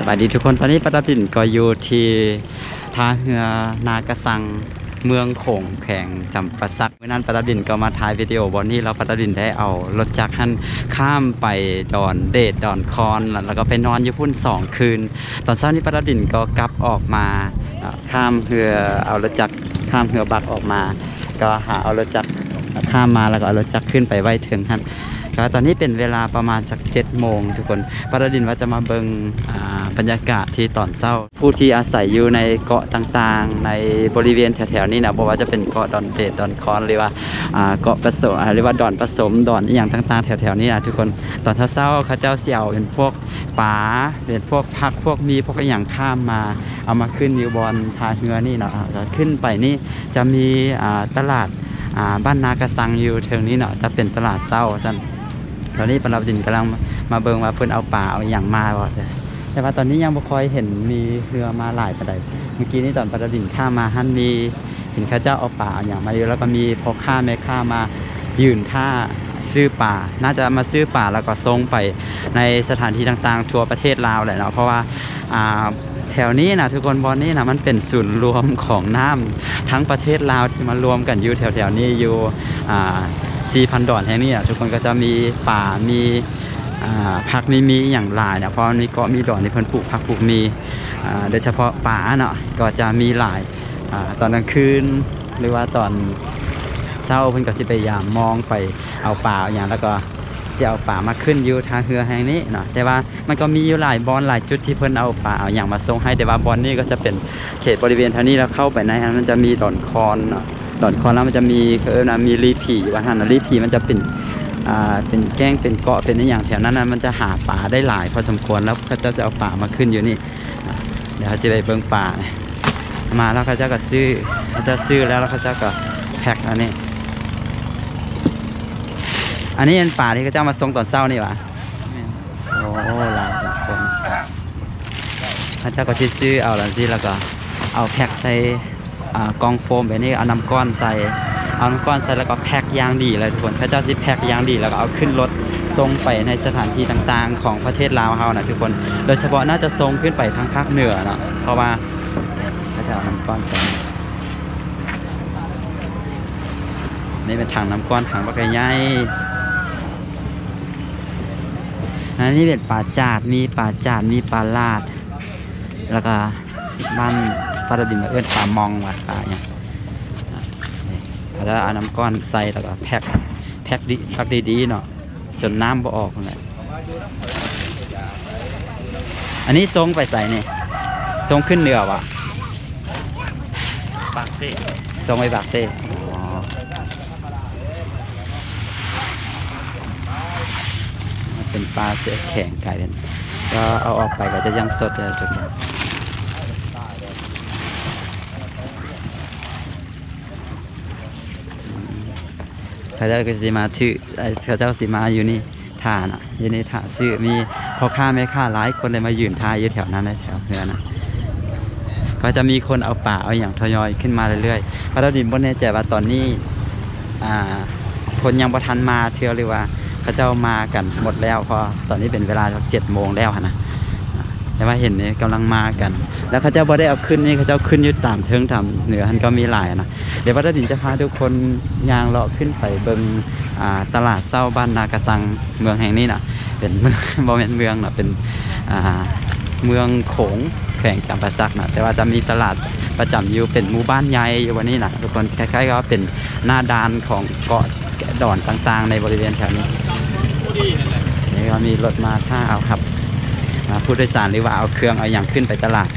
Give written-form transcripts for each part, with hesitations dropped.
ายดีทุกคนตอนนี้ปตตินก็อยู่ที่ท่าเรือนากระสังเมืองโขงแข่งจำปาสักเมื่อนั้นปตตินก็มาถ่ายวิดีโอบนนี้เราปตตินได้เอารถจักรหันข้ามไปดอนเดดดอนคอนแล้วก็ไปนอนอยู่พุ่น2 คืนตอนเช้านี้ปตตินก็กลับออกมาข้ามเรือเอารถจักรข้ามเรือบักออกมาก็หาเอารถจักรข้ามมาแล้วก็เอารถจักรขึ้นไปไว้ถึงหันตอนนี้เป็นเวลาประมาณสัก7 โมงทุกคนปรดินว่าจะมาเบิงบรรยากาศที่ตอนเช้าผู้ที่อาศัยอยู่ในเกาะต่างๆในบริเวณแถวๆนี้นะบอกว่าจะเป็นเกาะดอนเดดดอนคอนหรือว่าเกาะผสมหรือว่าดอนผสมดอนอย่างต่างๆแถวๆนี้นะทุกคนตอนเช้าเขาเจ้าเสี่ยวเป็นพวกป๋าเป็นพวกผักพวกมีพวกอย่างข้ามมาเอามาขึ้นอยู่บนท่าเรือนี่เนาะขึ้นไปนี่จะมีตลาดบ้านนากระสังอยู่เทิงนี้เนาะจะเป็นตลาดเช้าสั้นตอนนี้ปรดินกำลังมาเบิงว่าเพิ่นเอาป่าเอาอย่างมาบ่แต่ว่าตอนนี้ยังบ่ค่อยเห็นมีเรือมาหลายปานใดเมื่อกี้นี้ตอนปรดินข้ามาหันมีเห็นข้าเจ้าเอาป่าเอาอย่างมาอยู่แล้วก็มีพ่อค้าแม่ค้ามายืนท่าซื้อป่าน่าจะมาซื้อป่าแล้วก็ส่งไปในสถานที่ต่างๆทั่วประเทศลาวแหละเนาะเพราะว่าแถวนี้นะทุกคนบอนนี้นะมันเป็นศูนย์รวมของน้ำทั้งประเทศลาวที่มารวมกันอยู่แถวๆนี้อยู่4,000 ดอนแห่งนี้ทุกคนก็จะมีป่ามีผักมีอย่างหลายนะเพราะมีเกาะมีดอนที่เพิ่นปลูกผักปลูกมีโดยเฉพาะป่าเนาะก็จะมีหลายตอนกลางคืนหรือว่าตอนเช้าเพิ่นก็สิพยายามมองไปเอาป่าอย่างแล้วก็สิเอาป่ามาขึ้นอยู่ทางเรือแห่งนี้เนาะแต่ว่ามันก็มีอยู่หลายบอนหลายจุดที่เพิ่นเอาป่าเอาอย่างมาส่งให้แต่ว่าบอนนี้ก็จะเป็นเขตบริเวณเท่านี้แล้วเข้าไปในมันจะมีดอนคอนเนาะดอนคอนแล้วมันจะมีมีรีผีอยู่ว่าท่านรีผีมันจะเป็นแก้งเป็นเกาะเป็นอย่างแถวนั้นมันจะหาป่าได้หลายพอสมควรแล้วเขาจะเอาป่ามาขึ้นอยู่นี่เดี๋ยวเขาจะไปเบิ่งป่ามาแล้วเขาจะก็ซื้อเขาจะซื้อแล้วเขาจะก็แพ็คอันนี้เป็นป่าที่เขาจะมาส่งตอนเช้านี่วะโอ้หลายคนเขาจะก็ซื้อเอาแล้วสิแล้วก็เอาแพ็คใส่กองโฟมแบบนี้เอาน้ำก้อนใส่แล้วก็แพ็คยางดีเลยทุกคนพระเจ้าสิแพ็คยางดีแล้วก็เอาขึ้นรถส่งไปในสถานที่ต่างๆของประเทศลาวเฮานะทุกคนโดยเฉพาะน่าจะส่งขึ้นไปทางภาคเหนือเนาะเพราะว่าพระเจ้าเอาน้ำก้อนใส่นี่เป็นถังน้ำก้อนถังบักใหญ่อันนี้เป็นป่าจาดมีป่าลาดแล้วก็บ้านปลาตะดินมาปลามองว่ะปลาเนี่ยแล้วเอาน้ำก้อนใส่แล้วก็แพ็คดีๆเนาะจนน้ำบ่ออกเลยอันนี้ทรงไปใส่เนี่ยทรงขึ้นเหนือวะปากเซ่ทรงไปปากเซ่เป็นปลาเสือแข็งไก่เป็นก็เอาออกไปก็จะยังสดเลยทุกคนเขาเจ้าก็สิมาชื่อเขาเจ้าสิมาอยู่นี่ท่าน่ะอยู่นี่ท่าซื้อมีพ่อค้าแม่ค้าหลายคนเลยมายืนท่าอยู่แถวนั้นในแถวเรือนะก็จะมีคนเอาป่าเอาอย่างทยอยขึ้นมาเรื่อยๆพระดาวดินบนแน่ใจว่าตอนนี้คนยังประทันมาเที่ยวหรือว่าเขาเจ้ามากันหมดแล้วเพราะตอนนี้เป็นเวลา7 โมงแล้วนะแต่ว่าเห็นนี่กำลังมากันแล้วเขาเจ้าบ่ได้เอาขึ้นนี่เขาเจ้าขึ้นอยู่ตามเทิงตามเหนือมันก็มีหลายนะเดี๋ยวพระดาวดินจะพาทุกคนย่างเลาะขึ้นไปเบิ่งตลาดเช้าบ้านนากระสังเมืองแห่งนี้นะเป็นเมืองบ่แม่นเมืองนะเป็นเมืองโขงแข่งจำปาสักนะแต่ว่าจะมีตลาดประจำอยู่เป็นหมู่บ้านใหญ่อยู่วันนี้นะทุกคนคล้ายๆก็เป็นหน้าด่านของเกาะดอนต่างๆในบริเวณแถวนี้นี่ก็มีรถมาท่าเอาครับผู้โดยสารหรือว่าเอาเครื่องเอาอย่างขึ้นไปตลาด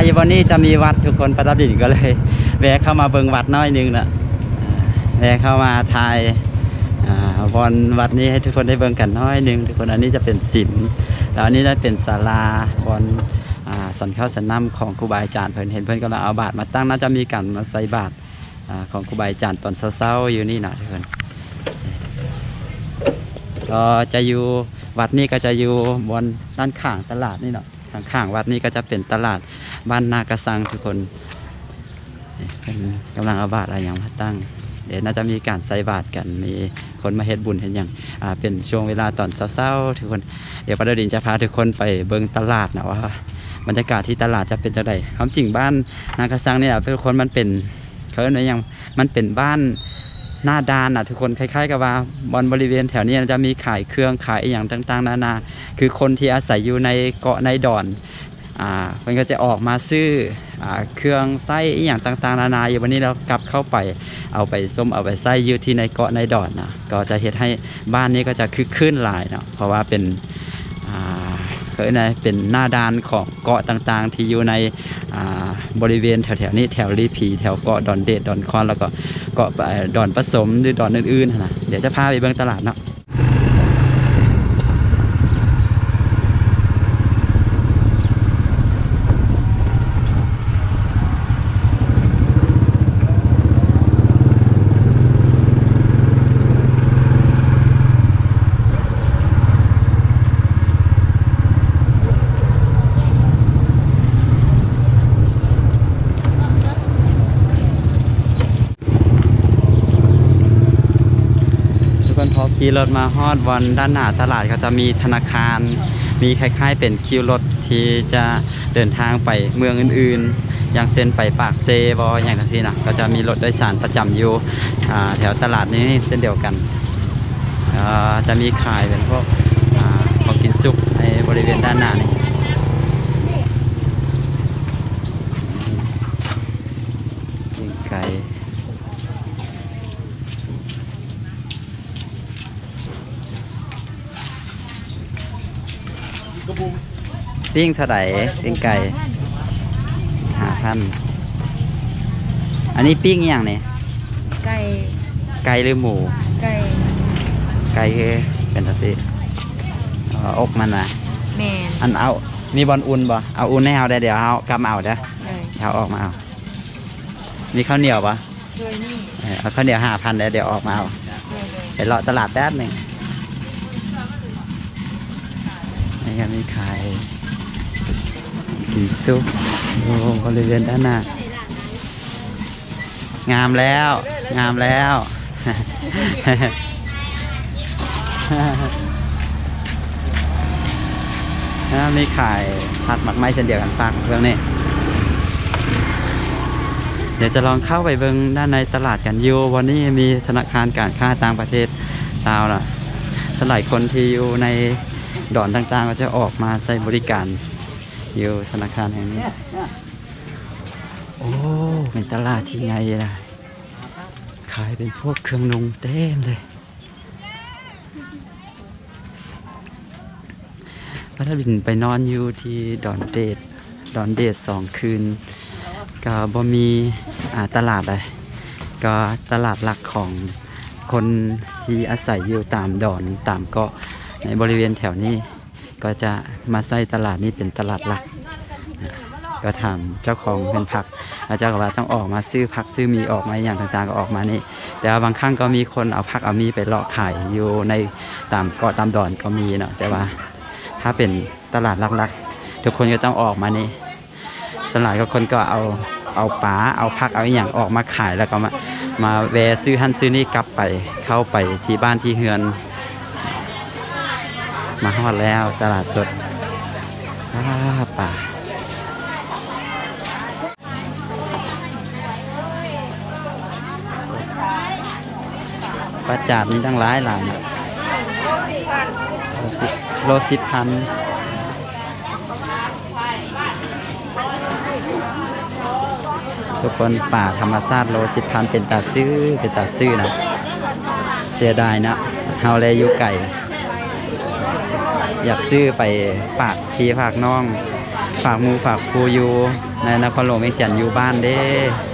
อยู่บนนี้จะมีวัดทุกคนประดับดินก็เลยแวะเข้ามาเบิ่งวัดน้อยนึงนะแวะเข้ามาถ่ายบอนวัดนี้ให้ทุกคนได้เบิ่งกันน้อยนึงทุกคนอันนี้จะเป็นศิลป์แล้วอันนี้ได้เป็นศาลาบอนสันเข้าสันน้ำของครูบาอาจารย์เพิ่นเห็นเพิ่นกำลังเอาบาตรมาตั้งน่าจะมีการมาใส่บาตรของครูบาอาจารย์ตอนเช้าๆอยู่นี่นะทุกคนก็จะอยู่วัดนี้ก็จะอยู่บนด้านข้างตลาดนี่เนาะข้างวัดนี้ก็จะเป็นตลาดบ้านนากระสังทุกคนเป็นกำลังเอาบาตรอะไรอย่างมาตั้งเดี๋ยวน่าจะมีการใส่บาตรกันมีคนมาเฮ็ดบุญเห็นอย่างเป็นช่วงเวลาตอนเช้าๆทุกคนเดี๋ยวประดินจะพาทุกคนไปเบิ่งตลาดนะว่าบรรยากาศที่ตลาดจะเป็นจังไดความจริงบ้านนากระสังเนี่ยทุกคนมันเป็นเขาเรียกว่าอย่างมันเป็นบ้านหน้าด้านทุกคนคล้ายๆกับว่าบริเวณแถวนี้จะมีขายเครื่องขายอย่างต่างๆนานาคือคนที่อาศัยอยู่ในเกาะในดอนมันก็จะออกมาซื้อเครื่องไส้อย่างต่างๆนานาอยู่วันนี้เรากลับเข้าไปเอาไปส้มเอาไปไส้อยู่ที่ในเกาะในดอนนะก็จะเห็นให้บ้านนี้ก็จะคึกคืนหลายเนาะเพราะว่าเป็นเป็นหน้าด้านของเกาะต่างๆที่อยู่ในบริเวณแถวๆนี้แถวลีผีแถวเกาะดอนเดดดอนคอนแล้วก็เกาะดอนผสมหรือดอนอื่นๆนะเดี๋ยวจะพาไปเบิ่งตลาดเนาะพอขี่รถมาฮอดวันด้านหน้าตลาดก็จะมีธนาคารมีคล้ายๆเป็นคิวรถที่จะเดินทางไปเมืองอื่นๆอย่างเช่นไปปากเซบออย่างนี้นะก็จะมีรถโดยสารประจำอยู่แถวตลาดนี้เช่นเดียวกันจะมีขายเป็นพวกของกินซุปในบริเวณด้านหน้านี้ไก่ปิ้งเท่าไหร่ปิ้งไก่5,000อันนี้ปิ้งอย่างนี้ไก่หรือหมูไก่คือเป็นตัวสิอกมันนะแม่อันเอามีบอลอุ่นบ่เอาอุ่นให้เอาได้เดี๋ยวเอากำเอาเด้อเอาออกมาเอามีข้าวเหนียวปะเอาข้าวเหนียว5,000เดี๋ยวออกมาเอาไปเลาะตลาดแป๊บหนึ่งนี่ก็มีขายกินซุปบริเวณด้านหน้างามแล้วมีขายผัดหมักไม้เช่นเดียวกันฝากเรื่องนี้เดี๋ยวจะลองเข้าไปเบิ่งด้านในตลาดกันอยู่วันนี้มีธนาคารการค้าต่างประเทศลาวล่ะหลายคนที่อยู่ในดอนต่างๆก็จะออกมาใช้บริการอยู่ธนาคารแห่งนี้โอ้เป็นตลาดที่ไงล่ะขายเป็นพวกเครื่องนุ่งเต็มเลยพระทับบินไปนอนอยู่ที่ดอนเดช2 คืนก็บ่มีตลาดเลยก็ตลาดหลักของคนที่อาศัยอยู่ตามดอนตามเกาะในบริเวณแถวนี้ก็จะมาใส่ตลาดนี้เป็นตลาดหลักก็ทำเจ้าของเป็นผักเจ้าของว่าต้องออกมาซื้อผักซื้อมีออกมาอย่างต่างๆก็ออกมานี่แต่บางครั้งก็มีคนเอาผักเอามีไปเลาะขายอยู่ในตามเกาะตามดอนก็มีเนาะแต่ว่าถ้าเป็นตลาดหลักๆทุกคนก็ต้องออกมานี่สลายก็คนก็เอาปลาเอาผักเอาอย่างออกมาขายแล้วก็มาแวะซื้อหั่นซื้อนี่กลับไปเข้าไปที่บ้านที่เฮือนมาฮอดแล้วตลาดสดป่าปลาจาดนี่ตั้งหลายโล10,000ทุกคนป่าธรรมชาติโล10,000เป็นตาซื้อนะเสียดายนะเฮาเลยอยู่ไก่อยากซื้อไปฝากพี่ฝากน้องฝากหมูฝากครูอยู่ในนครหลวงเวียงจันทน์อยู่บ้านเด้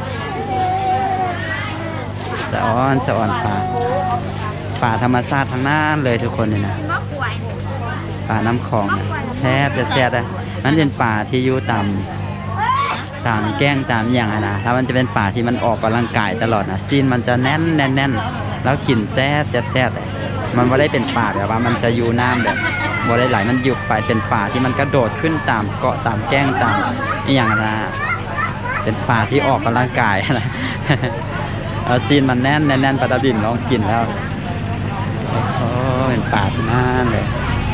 สะอ่อนป่าธรรมชาติทั้งนั้นเลยทุกคนเลยนะป่าน้ำคลองนะแซ่บจะแซ่บเลยนั่นเป็นป่าที่อยู่ตามแก้งตามอย่างนะถ้ามันจะเป็นป่าที่มันออกกำลังกายตลอดนะซีนมันจะแน่นแล้วกลิ่นแซ่บเลยมันไม่ได้เป็นป่าแบบว่ามันจะอยู่น้ำแบบบ่ได้ไหลมันหยุดไปเป็นป่าที่มันกระโดดขึ้นตามเกาะตามแก้งตามอย่างนะเป็นป่าที่ออกกำลังกายนะซีนมันแน่นปลาตะดินลองกินแล้วโอ้เป็นป่าที่น่าเลย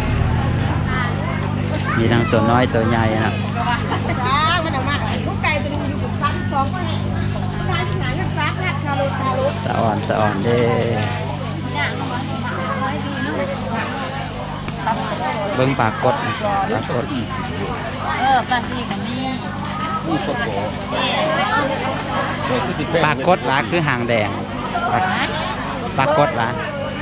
มีทั้งตัวน้อยตัวใหญ่นะสะอ่อนเด้เบิ้งปลากดปลาซีกับมีปลากดละคือหางแดงปลากดละ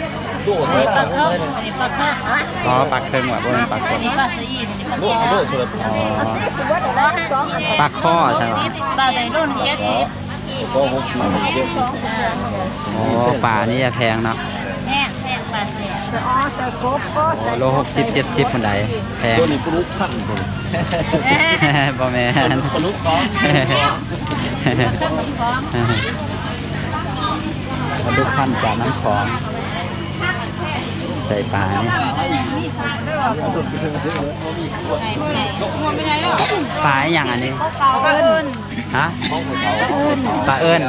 อ๋อปลาเคิงว่ะพวกนั้นปลากดปลาข้อใช่ไหมปลาในรุ่น70 โอ้ปลานี่จะแพงเนาะแพงปลาเสียโล60-70คนใดแพงตัวนี้ปลุกพันคนบ่แม่นปลุกก้อนปลุกพันจากน้ำของใส่ปลานี่ปลาอย่างอันนี้ปลาเอิญฮะปลาเอิญ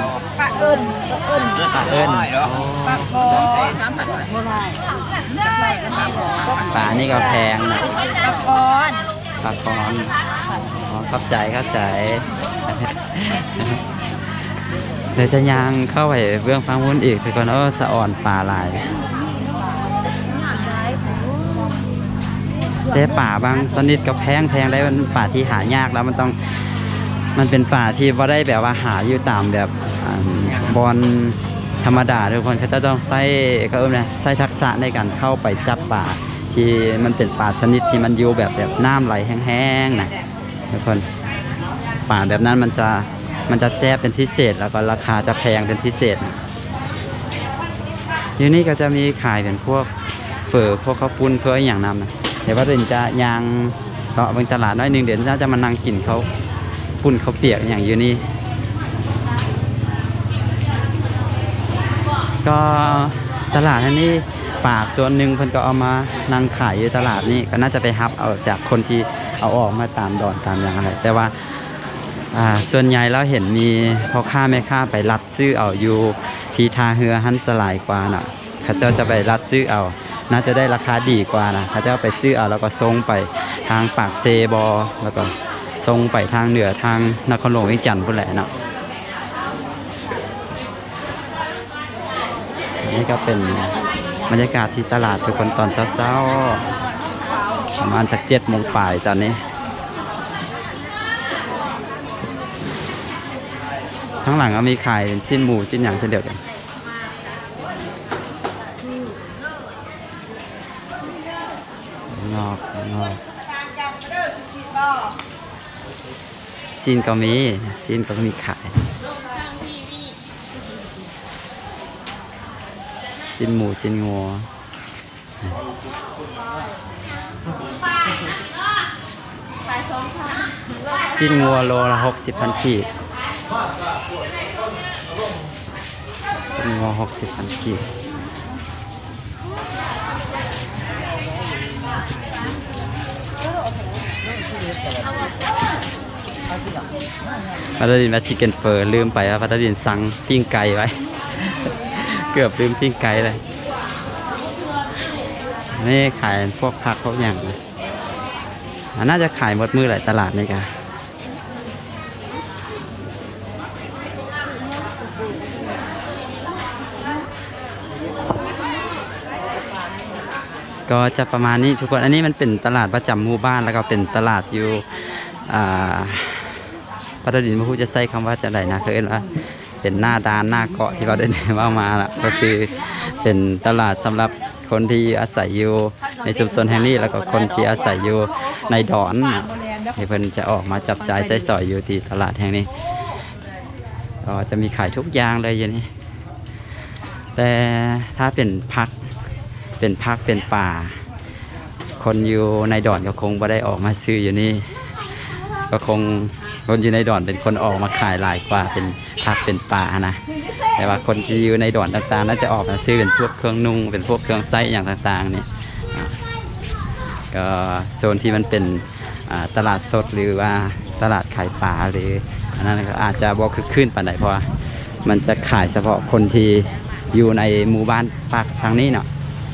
ปลานี่ก็แพงนะปลาคอนเข้าใจเดี๋ยวจะย่างเข้าไปเบื้องฟังวุ้นอีกคือก่อนสะอ่อนปลาลายแต่ป่าบางชนิดก็แพงได้มันป่าที่หายากแล้วมันเป็นป่าที่ว่าได้แบบว่าหาอยู่ตามแบบบอลธรรมดาทุกคนเขาจะต้องใช้ทักษะในการเข้าไปจับป่าที่มันเป็นป่าชนิดที่มันอยู่แบบน้ำไหลแห้งๆนะทุกคนป่าแบบนั้นมันจะแซ่บเป็นพิเศษแล้วก็ราคาจะแพงเป็นพิเศษอยู่นี่ก็จะมีขายเป็นพวกเฝอพวกข้าวปุ้นเพื่ออย่างนั้นนะเดี๋ยวว่าเดินจะยางก็บางตลาดน้อยหนึ่งเดี๋ยวน่าจะมานั่งกินเขาปุ้นเขาเปียกอย่างอยู่นี่ก็ตลาดนี้ป่าส่วนหนึ่งเพิ่นก็เอามานั่งขายอยู่ตลาดนี่ก็น่าจะไปฮับเอาจากคนที่เอาออกมาตามดอนตามอย่างอะไรแต่ว่าส่วนใหญ่แล้วเห็นมีพ่อค้าแม่ค้าไปรัดซื้อเอาอยู่ที่ท่าเรือหันสลายกว่าน่ะเขาเจ้าจะไปรัดซื้อเอาน่าจะได้ราคาดีกว่านะเขาจะไปซื้อเอาแล้วก็ส่งไปทางปากเซบอแล้วก็ส่งไปทางเหนือทางนครหลวงเวียงจันทน์พุ่นแหละเนาะนี่ก็เป็นบรรยากาศที่ตลาดทุกคนตอนเช้าๆประมาณสัก7 โมงปลายตอนนี้ข้างหลังก็มีขายสิ้นหมูสิ้นอย่างเช่นเดียวกันงอกซีนก็มีขายซีนหมูซีนงัวซีนงัวโลละ60,000 กีบซีนงัว60,000 กีบพัตดินมาชิคเก้นเฟอร์ลืมไปว่าพัตดินสั่งปิ้งไก่ไว้ เกือบลืมปิ้งไก่เลยนี่ขายพวกผักพวกอย่างน่าจะขายหมดมือหลายตลาดนี่กันก็จะประมาณนี้ทุกคนอันนี้มันเป็นตลาดประจำหมู่บ้านแล้วก็เป็นตลาดอยู่พัตดินมาพูดจะใช้คำว่าจะไหนนะคือว่าเป็นหน้าดานหน้าเกาะที่เราได้ว่ามาละก็คือเป็นตลาดสำหรับคนที่อาศัยอยู่ในชุมชนแห่งนี้แล้วก็คนที่อาศัยอยู่ในดอนที่เพิ่นจะออกมาจับจ่ายใช้สอยอยู่ที่ตลาดแห่งนี้ก็จะมีขายทุกอย่างเลยอย่างนี้แต่ถ้าเป็นพักเป็นป่าคนอยู่ในดอนก็คงไม่ได้ออกมาซื้ออยู่นี่ก็คงคนอยู่ในดอนเป็นคนออกมาขายหลายกว่าเป็นพักเป็นป่านะแต่ว่าคนที่อยู่ในดอนต่างๆน่าจะออกมาซื้อเป็นพวกเครื่องนุ่งเป็นพวกเครื่องไส้อย่างต่างๆนี่ก็โซนที่มันเป็นตลาดสดหรือว่าตลาดขายปลาหรืออันนั้นก็อาจจะบอกขึ้นปานใดเพราะมันจะขายเฉพาะคนที่อยู่ในหมู่บ้านปากทางนี้เนาะ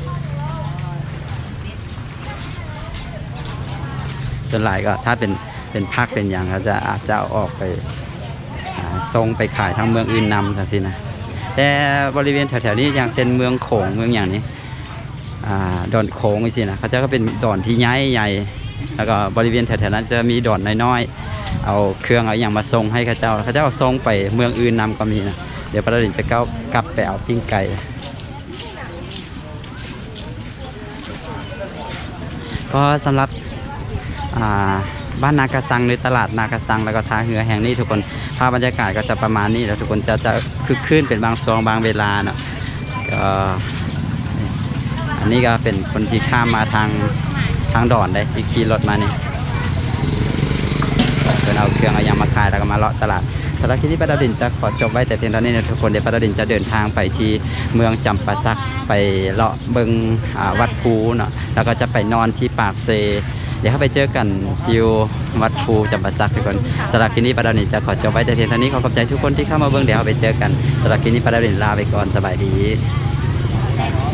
ส่วนหลายก็ถ้าเป็นพักเป็นอย่างเขาจะอาจจะเอาออกไปส่งไปขายทางเมืองอื่นนำสินะแต่บริเวณแถวๆนี้อย่างเช่นเมืองโขงเมืองอย่างนี้ดอนโขงสินะเขาจะก็เป็นดอนที่ใหญ่แล้วก็บริเวณแถวๆนั้นจะมีดอนน้อยๆเอาเครื่องเอาอย่างมาส่งให้เขาเจ้าเอาส่งไปเมืองอื่นนำก็มีนะเดี๋ยวปราดินจะกลับไปเอาปิ้งไก่ก็สำหรับบ้านนากระสังหรือตลาดนากระสังแล้วก็ท่าเรือแห่งนี้ทุกคนภาพบรรยากาศก็จะประมาณนี้แล้วทุกคนจะคึกคืนเป็นบางช่วงบางเวลาเนาะก็อันนี้ก็เป็นคนที่ข้ามมาทางดอนได้ที่ขี่รถมานี่เพื่อเอาเครื่องเอาอย่างมาขายแล้วก็มาเลาะตลาดสำหรับที่นี่ปราดินจะขอจบไว้แต่เพียงเท่านี้นะทุกคนเดี๋ยวปราดินจะเดินทางไปที่เมืองจำปาสักไปเลาะเบิงวัดภูเนาะแล้วก็จะไปนอนที่ปากเซเดี๋ยวเข้าไปเจอกันที่วัดภูจำปาสักทุกคนสำหรับที่นี่ปราดินจะขอจบไว้แต่เพียงเท่านี้ขอขอบใจทุกคนที่เข้ามาเบิ่งเดี๋ยวเข้าไปเจอกันสำหรับที่นี่ปราดินลาไปก่อนสบายดี